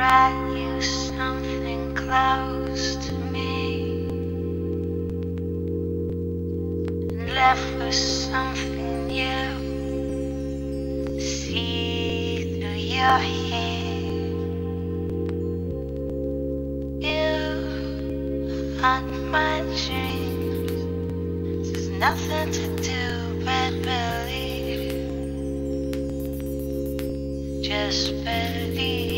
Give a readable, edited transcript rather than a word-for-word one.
brought you something close to me and left with something new. See through your hair, you haunt my dreams. There's nothing to do but believe. Just believe.